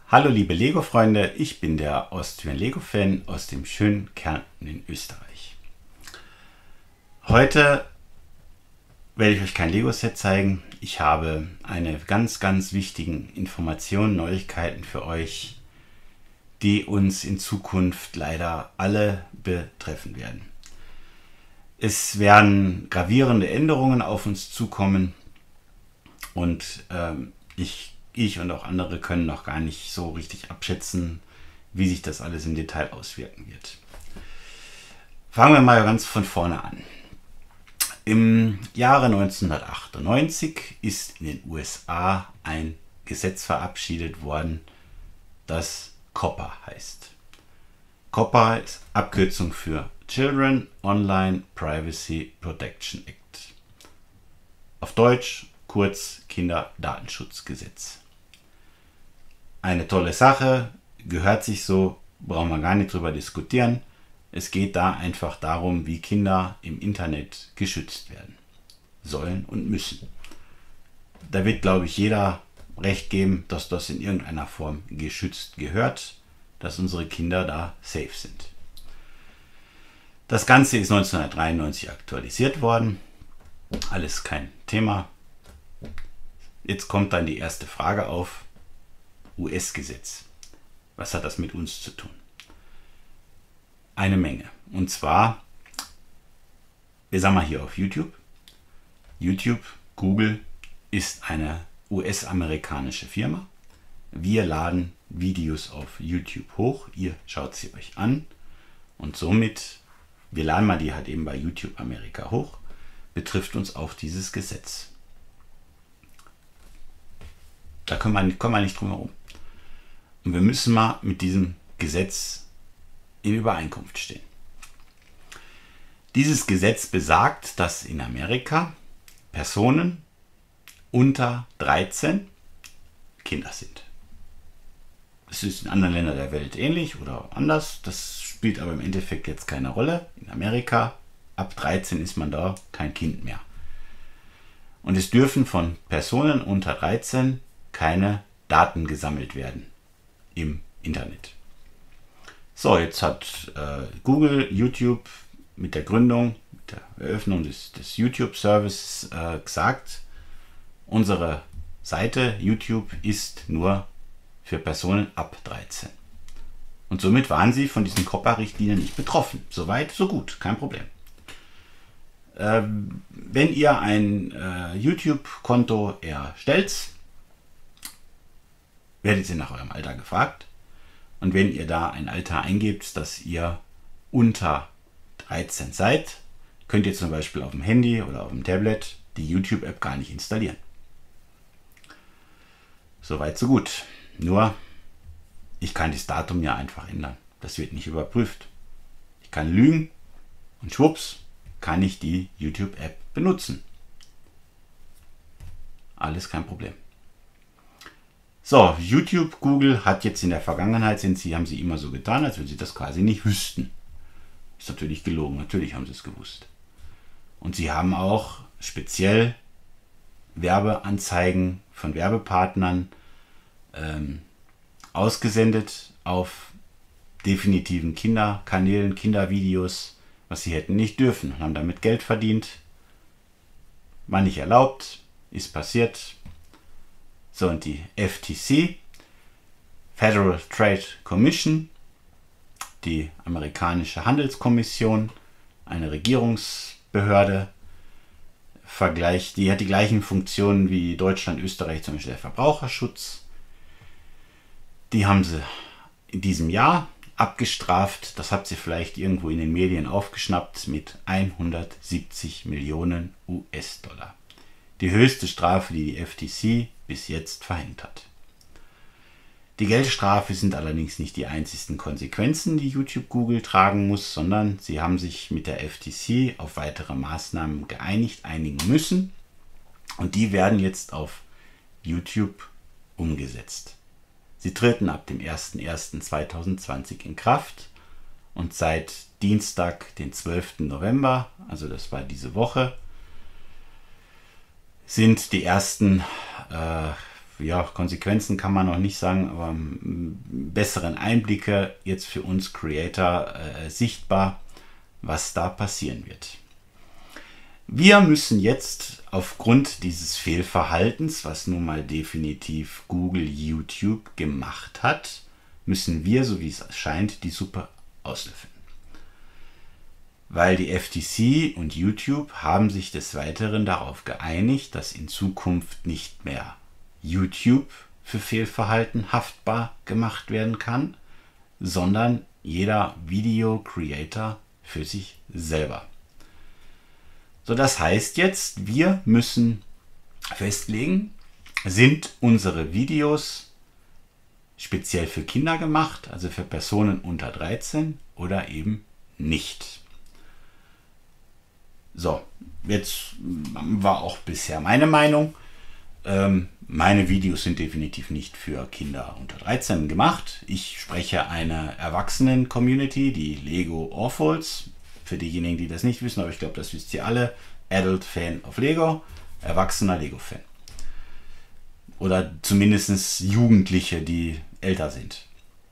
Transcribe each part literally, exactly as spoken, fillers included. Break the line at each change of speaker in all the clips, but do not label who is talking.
Hallo liebe Lego-Freunde, ich bin der Austrian Lego-Fan aus dem schönen Kärnten in Österreich. Heute werde ich euch kein Lego-Set zeigen. Ich habe eine ganz, ganz wichtigen Informationen, Neuigkeiten für euch, die uns in Zukunft leider alle betreffen werden. Es werden gravierende Änderungen auf uns zukommen und ähm, ich Ich und auch andere können noch gar nicht so richtig abschätzen, wie sich das alles im Detail auswirken wird. Fangen wir mal ganz von vorne an. Im Jahre neunzehnhundertachtundneunzig ist in den U S A ein Gesetz verabschiedet worden, das COPPA heißt. COPPA ist Abkürzung für Children Online Privacy Protection Act. Auf Deutsch kurz Kinderdatenschutzgesetz. Eine tolle Sache, gehört sich so, brauchen wir gar nicht drüber diskutieren. Es geht da einfach darum, wie Kinder im Internet geschützt werden sollen und müssen. Da wird, glaube ich, jeder recht geben, dass das in irgendeiner Form geschützt gehört, dass unsere Kinder da safe sind. Das Ganze ist neunzehnhundertdreiundneunzig aktualisiert worden. Alles kein Thema. Jetzt kommt dann die erste Frage auf. U S-Gesetz. Was hat das mit uns zu tun? Eine Menge. Und zwar, wir sagen mal hier auf YouTube. YouTube, Google ist eine U S-amerikanische Firma. Wir laden Videos auf YouTube hoch. Ihr schaut sie euch an. Und somit, wir laden mal die halt eben bei YouTube Amerika hoch, betrifft uns auch dieses Gesetz. Da können wir, kommen wir nicht drum herum. Und wir müssen mal mit diesem Gesetz in Übereinkunft stehen. Dieses Gesetz besagt, dass in Amerika Personen unter dreizehn Kinder sind. Es ist in anderen Ländern der Welt ähnlich oder anders. Das spielt aber im Endeffekt jetzt keine Rolle. In Amerika, ab dreizehn ist man da kein Kind mehr. Und es dürfen von Personen unter dreizehn keine Daten gesammelt werden im Internet. So, jetzt hat äh, Google, YouTube mit der Gründung, mit der Eröffnung des, des YouTube-Services äh, gesagt, unsere Seite YouTube ist nur für Personen ab dreizehn. Und somit waren sie von diesen COPPA-Richtlinien nicht betroffen. Soweit, so gut, kein Problem. Ähm, wenn ihr ein äh, YouTube-Konto erstellt, werdet ihr nach eurem Alter gefragt. Und wenn ihr da ein Alter eingebt, dass ihr unter dreizehn seid, könnt ihr zum Beispiel auf dem Handy oder auf dem Tablet die YouTube-App gar nicht installieren. Soweit, so gut. Nur, ich kann das Datum ja einfach ändern. Das wird nicht überprüft. Ich kann lügen und schwupps kann ich die YouTube-App benutzen. Alles kein Problem. So, YouTube, Google hat jetzt in der Vergangenheit, sind sie, haben sie immer so getan, als wenn sie das quasi nicht wüssten. Ist natürlich gelogen, natürlich haben sie es gewusst. Und sie haben auch speziell Werbeanzeigen von Werbepartnern ähm, ausgesendet auf definitiven Kinderkanälen, Kindervideos, was sie hätten nicht dürfen, und haben damit Geld verdient. War nicht erlaubt, ist passiert. So, und die F T C, Federal Trade Commission, die amerikanische Handelskommission, eine Regierungsbehörde, vergleicht, die hat die gleichen Funktionen wie Deutschland, Österreich, zum Beispiel der Verbraucherschutz. Die haben sie in diesem Jahr abgestraft, das habt ihr vielleicht irgendwo in den Medien aufgeschnappt, mit hundertsiebzig Millionen U S-Dollar. Die höchste Strafe, die die F T C bis jetzt verhängt hat. Die Geldstrafe sind allerdings nicht die einzigsten Konsequenzen, die YouTube Google tragen muss, sondern sie haben sich mit der F T C auf weitere Maßnahmen geeinigt, einigen müssen, und die werden jetzt auf YouTube umgesetzt. Sie treten ab dem ersten ersten zweitausendzwanzig in Kraft und seit Dienstag, den zwölften November, also das war diese Woche, sind die ersten äh, ja, Konsequenzen kann man noch nicht sagen, aber besseren Einblicke jetzt für uns Creator äh, sichtbar, was da passieren wird. Wir müssen jetzt aufgrund dieses Fehlverhaltens, was nun mal definitiv Google, YouTube gemacht hat, müssen wir, so wie es scheint, die Suppe auslöffeln. Weil die F T C und YouTube haben sich des Weiteren darauf geeinigt, dass in Zukunft nicht mehr YouTube für Fehlverhalten haftbar gemacht werden kann, sondern jeder Video-Creator für sich selber. So, das heißt jetzt, wir müssen festlegen, sind unsere Videos speziell für Kinder gemacht, also für Personen unter dreizehn oder eben nicht. So, jetzt war auch bisher meine Meinung. Ähm, meine Videos sind definitiv nicht für Kinder unter dreizehn gemacht. Ich spreche einer Erwachsenen-Community, die Lego Orphals. Für diejenigen, die das nicht wissen, aber ich glaube, das wisst ihr alle. Adult Fan of Lego, erwachsener Lego-Fan. Oder zumindest Jugendliche, die älter sind.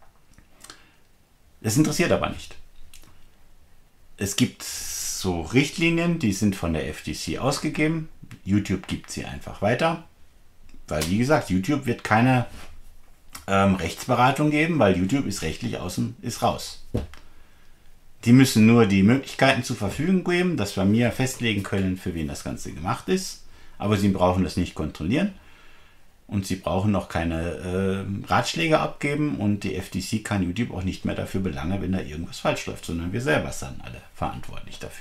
Das interessiert aber nicht. Es gibt so Richtlinien, die sind von der F T C ausgegeben. YouTube gibt sie einfach weiter. Weil, wie gesagt, YouTube wird keine ähm, Rechtsberatung geben, weil YouTube ist rechtlich außen, ist raus. Die müssen nur die Möglichkeiten zur Verfügung geben, dass wir mir festlegen können, für wen das Ganze gemacht ist. Aber sie brauchen das nicht kontrollieren. Und sie brauchen noch keine äh, Ratschläge abgeben. Und die F T C kann YouTube auch nicht mehr dafür belangen, wenn da irgendwas falsch läuft, sondern wir selber sind alle verantwortlich dafür.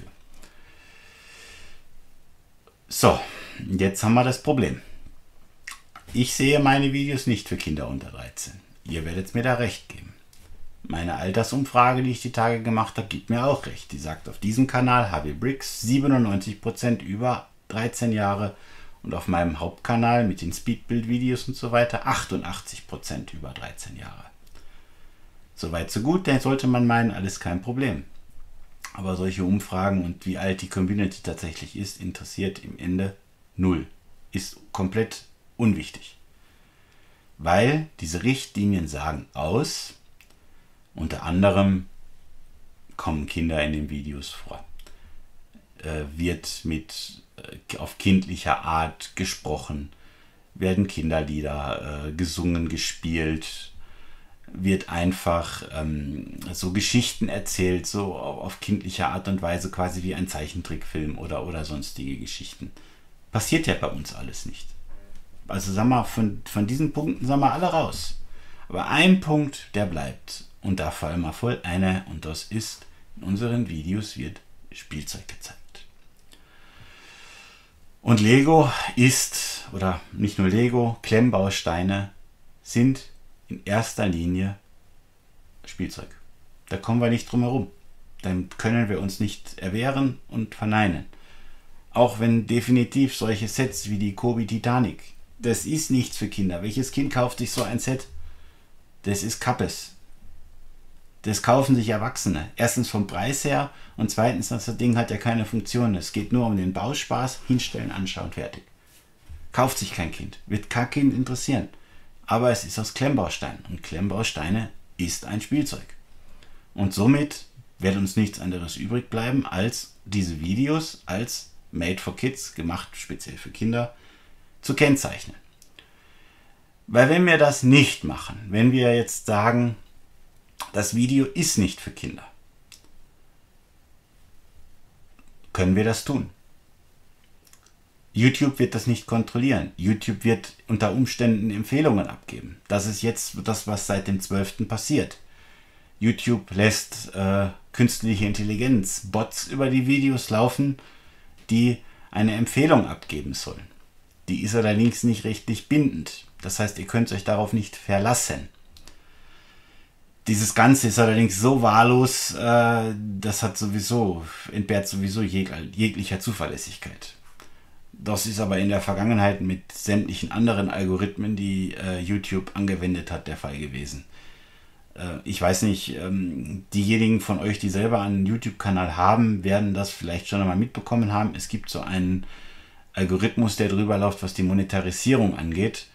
So, jetzt haben wir das Problem. Ich sehe meine Videos nicht für Kinder unter dreizehn. Ihr werdet mir da recht geben. Meine Altersumfrage, die ich die Tage gemacht habe, gibt mir auch recht. Die sagt, auf diesem Kanal H B Bricks siebenundneunzig Prozent über dreizehn Jahre und auf meinem Hauptkanal mit den Speedbuild-Videos und so weiter achtundachtzig Prozent über dreizehn Jahre. Soweit so gut, dann sollte man meinen, alles kein Problem. Aber solche Umfragen und wie alt die Community tatsächlich ist, interessiert im Ende null. Ist komplett unwichtig. Weil diese Richtlinien sagen aus, unter anderem kommen Kinder in den Videos vor. Äh, wird mit äh, auf kindlicher Art gesprochen, werden Kinderlieder äh, gesungen, gespielt, wird einfach ähm, so Geschichten erzählt, so auf kindliche Art und Weise, quasi wie ein Zeichentrickfilm oder, oder sonstige Geschichten. Passiert ja bei uns alles nicht. Also sagen wir, von, von diesen Punkten sind wir alle raus. Aber ein Punkt, der bleibt. Und da fallen wir voll eine, und das ist, in unseren Videos wird Spielzeug gezeigt. Und Lego ist, oder nicht nur Lego, Klemmbausteine sind in erster Linie Spielzeug. Da kommen wir nicht drum herum. Dann können wir uns nicht erwehren und verneinen. Auch wenn definitiv solche Sets wie die Kobe Titanic, das ist nichts für Kinder. Welches Kind kauft sich so ein Set? Das ist Kappes. Das kaufen sich Erwachsene. Erstens vom Preis her und zweitens, das Ding hat ja keine Funktion. Es geht nur um den Bauspaß, hinstellen, anschauen, fertig. Kauft sich kein Kind. Wird kein Kind interessieren. Aber es ist aus Klemmbausteinen und Klemmbausteine ist ein Spielzeug. Und somit wird uns nichts anderes übrig bleiben, als diese Videos als Made for Kids, gemacht speziell für Kinder, zu kennzeichnen. Weil wenn wir das nicht machen, wenn wir jetzt sagen, das Video ist nicht für Kinder, können wir das tun. YouTube wird das nicht kontrollieren. YouTube wird unter Umständen Empfehlungen abgeben. Das ist jetzt das, was seit dem zwölften passiert. YouTube lässt äh, künstliche Intelligenz, Bots über die Videos laufen, die eine Empfehlung abgeben sollen. Die ist allerdings nicht rechtlich bindend. Das heißt, ihr könnt euch darauf nicht verlassen. Dieses Ganze ist allerdings so wahllos, äh, das hat sowieso, entbehrt sowieso jeg jeglicher Zuverlässigkeit. Das ist aber in der Vergangenheit mit sämtlichen anderen Algorithmen, die äh, YouTube angewendet hat, der Fall gewesen. Äh, ich weiß nicht, ähm, diejenigen von euch, die selber einen YouTube-Kanal haben, werden das vielleicht schon einmal mitbekommen haben. Es gibt so einen Algorithmus, der drüber läuft, was die Monetarisierung angeht.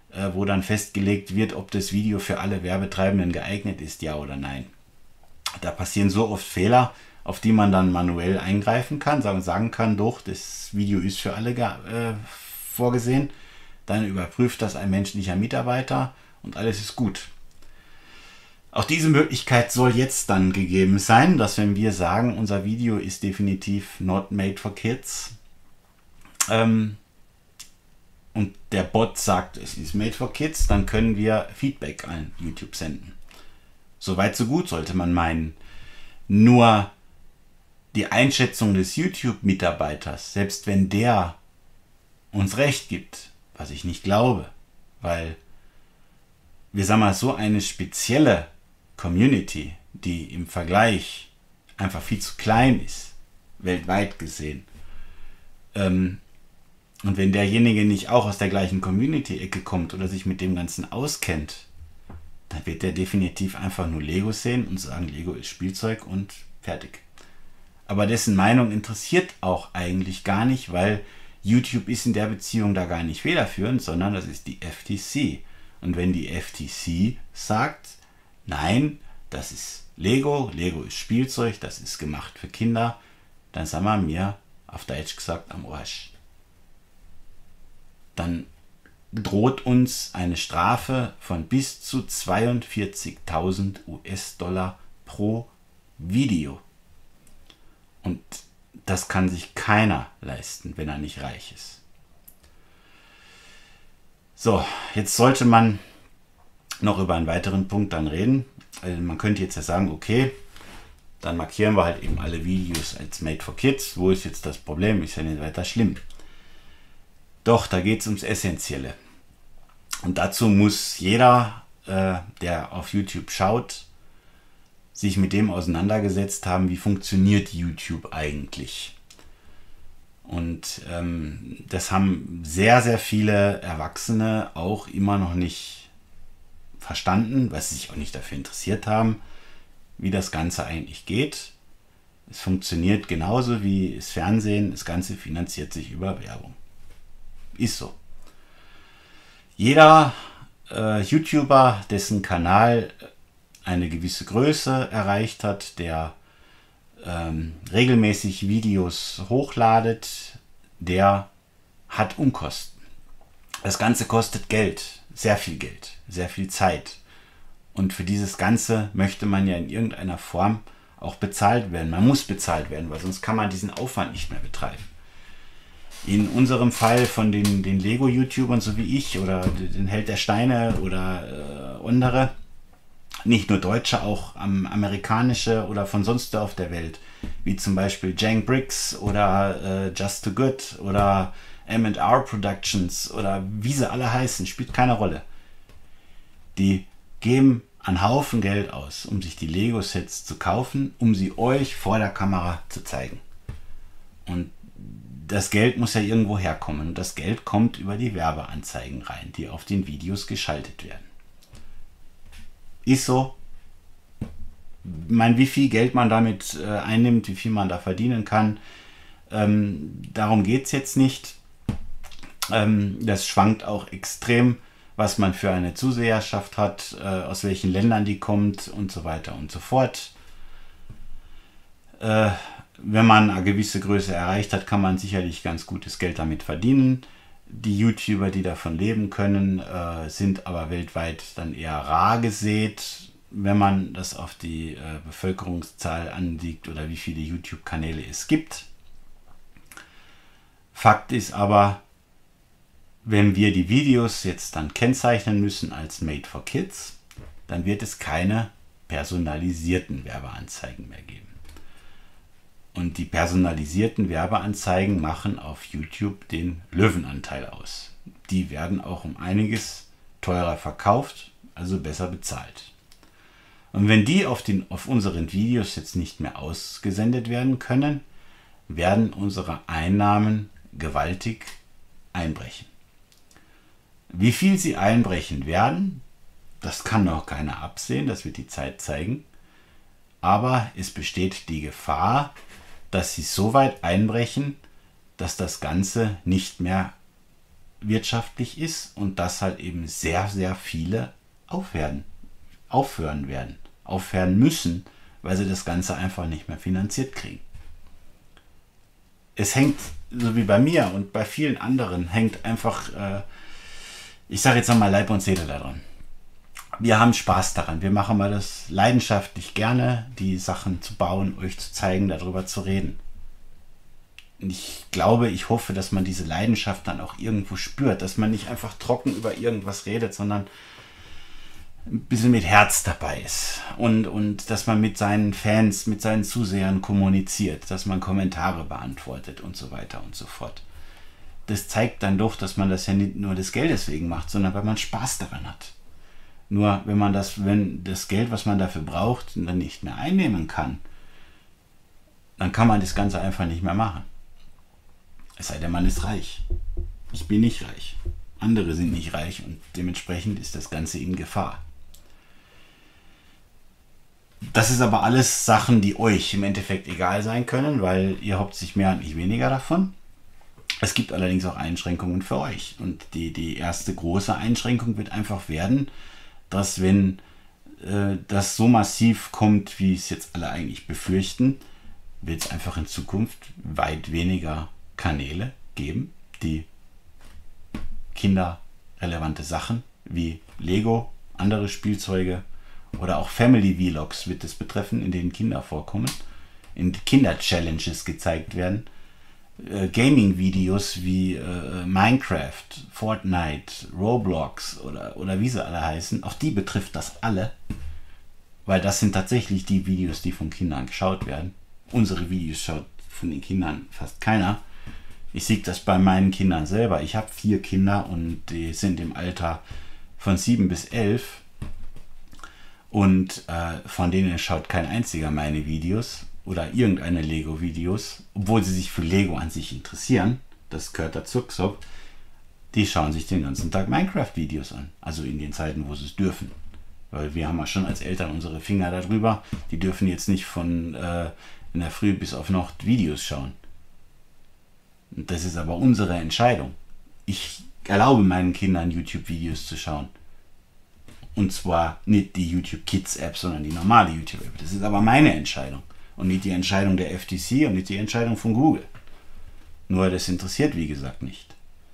äh, wo dann festgelegt wird, ob das Video für alle Werbetreibenden geeignet ist, ja oder nein. Da passieren so oft Fehler, auf die man dann manuell eingreifen kann, sagen, sagen kann, doch, das Video ist für alle äh, vorgesehen. Dann überprüft das ein menschlicher Mitarbeiter und alles ist gut. Auch diese Möglichkeit soll jetzt dann gegeben sein, dass wenn wir sagen, unser Video ist definitiv not made for kids, ähm, und der Bot sagt, es ist made for kids, dann können wir Feedback an YouTube senden. Soweit so gut, sollte man meinen. Nur die Einschätzung des YouTube-Mitarbeiters, selbst wenn der uns recht gibt, was ich nicht glaube, weil wir sagen mal, so eine spezielle Community, die im Vergleich einfach viel zu klein ist, weltweit gesehen, ähm, und wenn derjenige nicht auch aus der gleichen Community-Ecke kommt oder sich mit dem Ganzen auskennt, dann wird der definitiv einfach nur Lego sehen und sagen, Lego ist Spielzeug und fertig. Aber dessen Meinung interessiert auch eigentlich gar nicht, weil YouTube ist in der Beziehung da gar nicht federführend, sondern das ist die F T C. Und wenn die F T C sagt, nein, das ist Lego, Lego ist Spielzeug, das ist gemacht für Kinder, dann sagen wir mir, auf Deutsch gesagt, am Arsch. Dann droht uns eine Strafe von bis zu zweiundvierzigtausend US-Dollar pro Video. Und das kann sich keiner leisten, wenn er nicht reich ist. So, jetzt sollte man noch über einen weiteren Punkt dann reden. Also man könnte jetzt ja sagen, okay, dann markieren wir halt eben alle Videos als Made for Kids. Wo ist jetzt das Problem? Ist ja nicht weiter schlimm. Doch, da geht es ums Essentielle. Und dazu muss jeder, äh, der auf YouTube schaut, sich mit dem auseinandergesetzt haben, wie funktioniert YouTube eigentlich. Und ähm, das haben sehr, sehr viele Erwachsene auch immer noch nicht verstanden, weil sie sich auch nicht dafür interessiert haben, wie das Ganze eigentlich geht. Es funktioniert genauso wie das Fernsehen, das Ganze finanziert sich über Werbung. Ist so. Jeder äh, YouTuber, dessen Kanal eine gewisse Größe erreicht hat, der ähm, regelmäßig Videos hochladet, der hat Unkosten. Das Ganze kostet Geld, sehr viel Geld, sehr viel Zeit. Und für dieses Ganze möchte man ja in irgendeiner Form auch bezahlt werden. Man muss bezahlt werden, weil sonst kann man diesen Aufwand nicht mehr betreiben. In unserem Fall von den, den Lego-YouTubern, so wie ich, oder den Held der Steine oder äh, andere, nicht nur Deutsche, auch ähm, amerikanische oder von sonst auf der Welt, wie zum Beispiel Jank Bricks oder äh, Just Too Good oder M and R Productions oder wie sie alle heißen, spielt keine Rolle. Die geben einen Haufen Geld aus, um sich die Lego-Sets zu kaufen, um sie euch vor der Kamera zu zeigen. Und das Geld muss ja irgendwo herkommen. Und das Geld kommt über die Werbeanzeigen rein, die auf den Videos geschaltet werden. Ist so. Ich meine, wie viel Geld man damit äh, einnimmt, wie viel man da verdienen kann, ähm, darum geht es jetzt nicht. Ähm, das schwankt auch extrem, was man für eine Zuseherschaft hat, äh, aus welchen Ländern die kommt und so weiter und so fort. Äh, Wenn man eine gewisse Größe erreicht hat, kann man sicherlich ganz gutes Geld damit verdienen. Die YouTuber, die davon leben können, äh, sind aber weltweit dann eher rar gesät, wenn man das auf die äh, Bevölkerungszahl anlegt oder wie viele YouTube-Kanäle es gibt. Fakt ist aber, wenn wir die Videos jetzt dann kennzeichnen müssen als Made for Kids, dann wird es keine personalisierten Werbeanzeigen mehr geben. Und die personalisierten Werbeanzeigen machen auf YouTube den Löwenanteil aus. Die werden auch um einiges teurer verkauft, also besser bezahlt. Und wenn die auf, den, auf unseren Videos jetzt nicht mehr ausgesendet werden können, werden unsere Einnahmen gewaltig einbrechen. Wie viel sie einbrechen werden, das kann noch keiner absehen, das wird die Zeit zeigen. Aber es besteht die Gefahr, dass sie so weit einbrechen, dass das Ganze nicht mehr wirtschaftlich ist und dass halt eben sehr, sehr viele aufhören, aufhören werden, aufhören müssen, weil sie das Ganze einfach nicht mehr finanziert kriegen. Es hängt, so wie bei mir und bei vielen anderen, hängt einfach, äh, ich sage jetzt nochmal Leib und Seele daran. Wir haben Spaß daran. Wir machen mal das leidenschaftlich gerne, die Sachen zu bauen, euch zu zeigen, darüber zu reden. Und ich glaube, ich hoffe, dass man diese Leidenschaft dann auch irgendwo spürt, dass man nicht einfach trocken über irgendwas redet, sondern ein bisschen mit Herz dabei ist. Und, und dass man mit seinen Fans, mit seinen Zusehern kommuniziert, dass man Kommentare beantwortet und so weiter und so fort. Das zeigt dann doch, dass man das ja nicht nur des Geldes wegen macht, sondern weil man Spaß daran hat. Nur wenn man das, wenn das Geld, was man dafür braucht, dann nicht mehr einnehmen kann, dann kann man das Ganze einfach nicht mehr machen. Es sei denn, man ist reich. Ich bin nicht reich. Andere sind nicht reich und dementsprechend ist das Ganze in Gefahr. Das ist aber alles Sachen, die euch im Endeffekt egal sein können, weil ihr habt sich mehr und nicht weniger davon. Es gibt allerdings auch Einschränkungen für euch. Und die, die erste große Einschränkung wird einfach werden, dass wenn äh, das so massiv kommt, wie es jetzt alle eigentlich befürchten, wird es einfach in Zukunft weit weniger Kanäle geben, die kinderrelevante Sachen wie Lego, andere Spielzeuge oder auch Family Vlogs wird es betreffen, in denen Kinder vorkommen, in Kinder-Challenges gezeigt werden, äh, Gaming-Videos wie äh, Minecraft, Fortnite, Roblox oder, oder wie sie alle heißen, auch die betrifft das alle, weil das sind tatsächlich die Videos, die von Kindern geschaut werden. Unsere Videos schaut von den Kindern fast keiner. Ich sehe das bei meinen Kindern selber. Ich habe vier Kinder und die sind im Alter von sieben bis elf. Und äh, von denen schaut kein einziger meine Videos oder irgendeine Lego-Videos, obwohl sie sich für Lego an sich interessieren. Das gehört dazu gesagt. Die schauen sich den ganzen Tag Minecraft-Videos an. Also in den Zeiten, wo sie es dürfen. Weil wir haben ja schon als Eltern unsere Finger darüber. Die dürfen jetzt nicht von äh, in der Früh bis auf Nacht Videos schauen. Und das ist aber unsere Entscheidung. Ich erlaube meinen Kindern, YouTube-Videos zu schauen. Und zwar nicht die YouTube Kids App, sondern die normale YouTube App. Das ist aber meine Entscheidung. Und nicht die Entscheidung der F T C und nicht die Entscheidung von Google. Nur das interessiert, wie gesagt, nicht.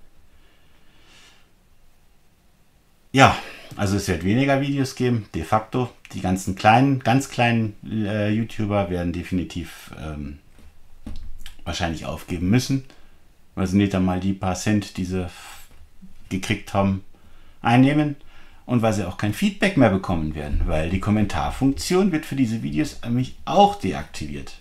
Ja, also es wird weniger Videos geben, de facto. Die ganzen kleinen, ganz kleinen äh, YouTuber werden definitiv ähm, wahrscheinlich aufgeben müssen, weil sie nicht einmal die paar Cent, die sie gekriegt haben, einnehmen und weil sie auch kein Feedback mehr bekommen werden, weil die Kommentarfunktion wird für diese Videos nämlich auch deaktiviert.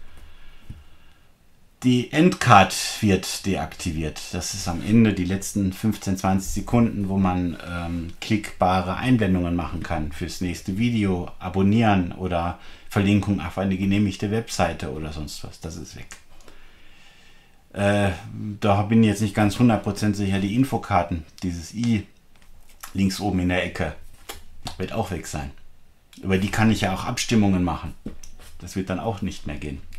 Die Endcard wird deaktiviert. Das ist am Ende die letzten fünfzehn, zwanzig Sekunden, wo man ähm, klickbare Einblendungen machen kann fürs nächste Video, abonnieren oder Verlinkung auf eine genehmigte Webseite oder sonst was. Das ist weg. Äh, da bin ich jetzt nicht ganz hundert Prozent sicher. Die Infokarten, dieses i links oben in der Ecke, wird auch weg sein. Über die kann ich ja auch Abstimmungen machen. Das wird dann auch nicht mehr gehen.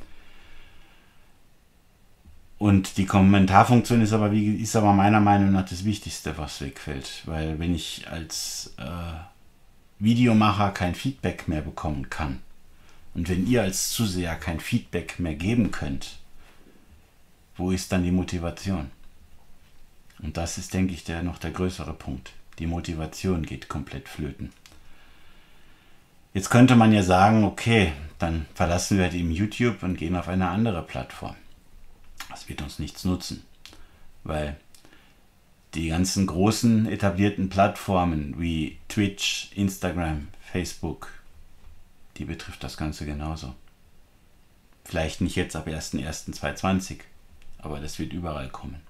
Und die Kommentarfunktion ist aber, wie, ist aber meiner Meinung nach das Wichtigste, was wegfällt. Weil wenn ich als äh, Videomacher kein Feedback mehr bekommen kann und wenn ihr als Zuseher kein Feedback mehr geben könnt, wo ist dann die Motivation? Und das ist, denke ich, der, noch der größere Punkt. Die Motivation geht komplett flöten. Jetzt könnte man ja sagen, okay, dann verlassen wir halt eben YouTube und gehen auf eine andere Plattform. Das wird uns nichts nutzen, weil die ganzen großen etablierten Plattformen wie Twitch, Instagram, Facebook, die betrifft das Ganze genauso. Vielleicht nicht jetzt ab erster erster zweitausendzwanzig, aber das wird überall kommen.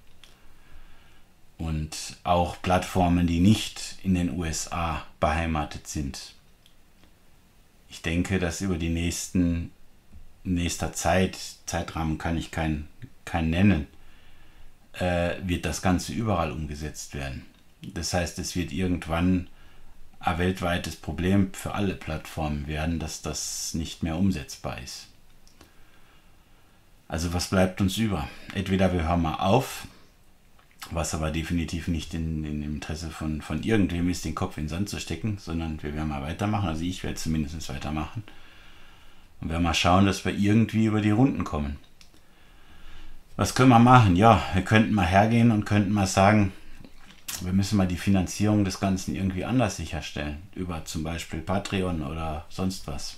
Und auch Plattformen, die nicht in den U S A beheimatet sind. Ich denke, dass über die nächsten nächster Zeit, Zeitrahmen kann ich keinen kein nennen, äh, wird das Ganze überall umgesetzt werden. Das heißt, es wird irgendwann ein weltweites Problem für alle Plattformen werden, dass das nicht mehr umsetzbar ist. Also was bleibt uns über? Entweder wir hören mal auf, was aber definitiv nicht in, in dem Interesse von, von irgendwem ist, den Kopf in den Sand zu stecken, sondern wir werden mal weitermachen. Also ich werde zumindest weitermachen. Und werden mal schauen, dass wir irgendwie über die Runden kommen. Was können wir machen? Ja, wir könnten mal hergehen und könnten mal sagen, wir müssen mal die Finanzierung des Ganzen irgendwie anders sicherstellen. Über zum Beispiel Patreon oder sonst was.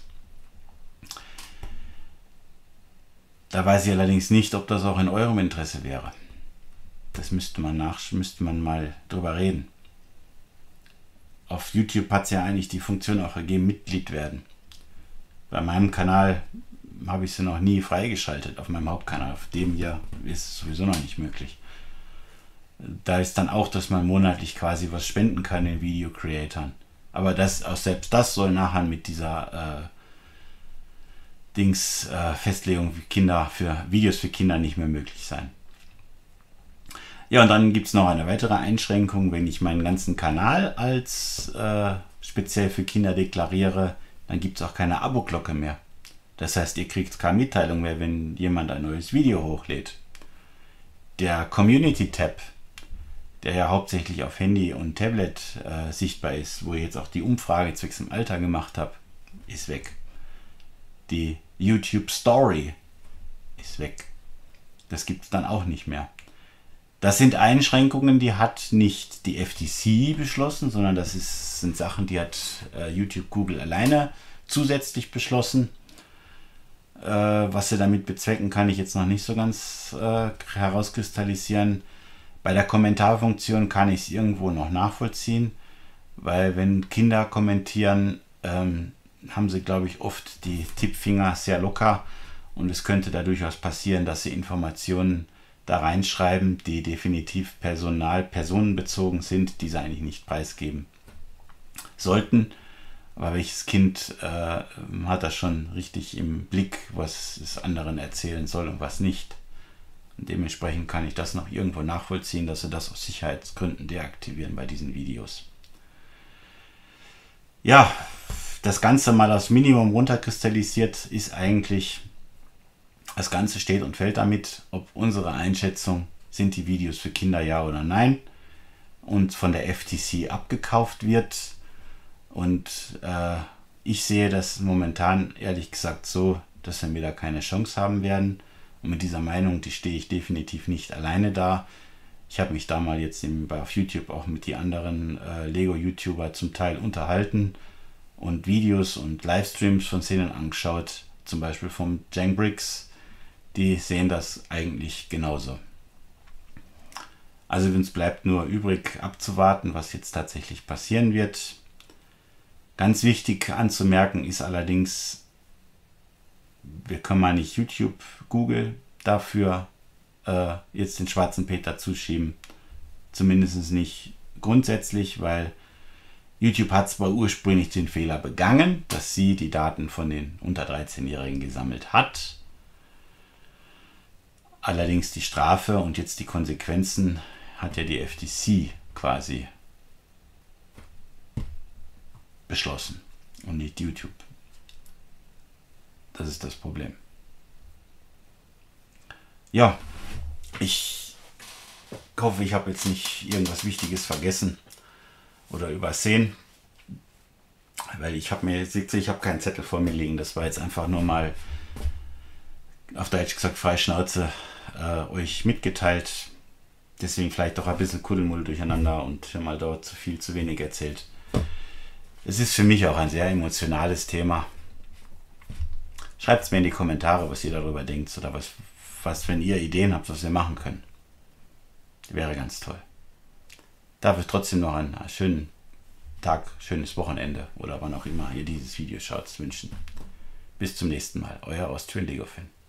Da weiß ich allerdings nicht, ob das auch in eurem Interesse wäre. Das müsste man nach, müsste man mal drüber reden. Auf YouTube hat es ja eigentlich die Funktion auch gegeben, Mitglied werden. Bei meinem Kanal habe ich sie noch nie freigeschaltet, auf meinem Hauptkanal. Auf dem hier ist es sowieso noch nicht möglich. Da ist dann auch, dass man monatlich quasi was spenden kann den Video-Creatoren. Aber das, auch selbst das soll nachher mit dieser äh, Dings äh, Festlegung für Kinder, für Videos für Kinder nicht mehr möglich sein. Ja, und dann gibt es noch eine weitere Einschränkung, wenn ich meinen ganzen Kanal als äh, speziell für Kinder deklariere, dann gibt es auch keine Abo-Glocke mehr. Das heißt, ihr kriegt keine Mitteilung mehr, wenn jemand ein neues Video hochlädt. Der Community-Tab, der ja hauptsächlich auf Handy und Tablet äh, sichtbar ist, wo ich jetzt auch die Umfrage zwecks dem Alter gemacht habe, ist weg. Die YouTube Story ist weg. Das gibt es dann auch nicht mehr. Das sind Einschränkungen, die hat nicht die F T C beschlossen, sondern das ist, sind Sachen, die hat äh, YouTube, Google alleine zusätzlich beschlossen. Äh, was sie damit bezwecken, kann ich jetzt noch nicht so ganz äh, herauskristallisieren. Bei der Kommentarfunktion kann ich es irgendwo noch nachvollziehen, weil wenn Kinder kommentieren, ähm, haben sie, glaube ich, oft die Tippfinger sehr locker und es könnte da durchaus passieren, dass sie Informationen da reinschreiben, die definitiv personal, personenbezogen sind, die sie eigentlich nicht preisgeben sollten. Aber welches Kind äh, hat das schon richtig im Blick, was es anderen erzählen soll und was nicht? Und dementsprechend kann ich das noch irgendwo nachvollziehen, dass sie das aus Sicherheitsgründen deaktivieren bei diesen Videos. Ja, das Ganze mal aufs Minimum runterkristallisiert ist eigentlich, das Ganze steht und fällt damit, ob unsere Einschätzung, sind die Videos für Kinder ja oder nein, und von der F T C abgekauft wird. Und äh, ich sehe das momentan ehrlich gesagt so, dass wir da keine Chance haben werden. Und mit dieser Meinung, die stehe ich definitiv nicht alleine da. Ich habe mich da mal jetzt im, auf YouTube auch mit den anderen äh, Lego-YouTuber zum Teil unterhalten und Videos und Livestreams von Szenen angeschaut, zum Beispiel vom Jangbricks. Die sehen das eigentlich genauso. Also uns bleibt nur übrig abzuwarten, was jetzt tatsächlich passieren wird. Ganz wichtig anzumerken ist allerdings, wir können mal nicht YouTube, Google dafür äh, jetzt den schwarzen Peter zuschieben. Zumindest nicht grundsätzlich, weil YouTube hat zwar ursprünglich den Fehler begangen, dass sie die Daten von den unter dreizehn-Jährigen gesammelt hat. Allerdings die Strafe und jetzt die Konsequenzen hat ja die F T C quasi beschlossen und nicht YouTube. Das ist das Problem. Ja, ich hoffe, ich habe jetzt nicht irgendwas Wichtiges vergessen oder übersehen, weil ich habe mir jetzt, ich habe keinen Zettel vor mir liegen. Das war jetzt einfach nur mal, auf Deutsch gesagt, frei Schnauze äh, euch mitgeteilt. Deswegen vielleicht doch ein bisschen Kuddelmuddel durcheinander und mal dort zu viel, zu wenig erzählt. Es ist für mich auch ein sehr emotionales Thema. Schreibt es mir in die Kommentare, was ihr darüber denkt oder was, was, wenn ihr Ideen habt, was wir machen können. Wäre ganz toll. Darf ich trotzdem noch einen schönen Tag, schönes Wochenende oder wann auch immer ihr dieses Video schaut, wünschen. Bis zum nächsten Mal. Euer Austrian Lego Fan.